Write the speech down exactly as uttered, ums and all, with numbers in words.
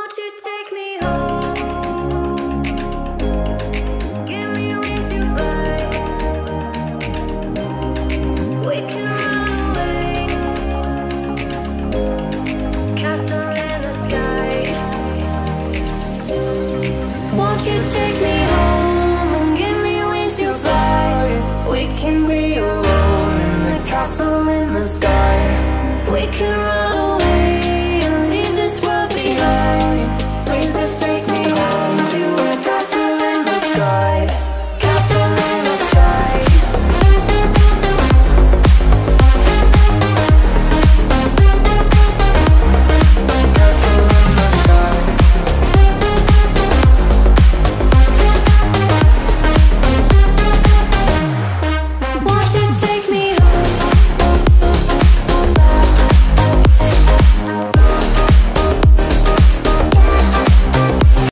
Won't you take me home? Give me with your flight. We can run away. Castle in the sky. Won't you take me home and give me wings to fly? We can be alone in the castle in the sky. We can run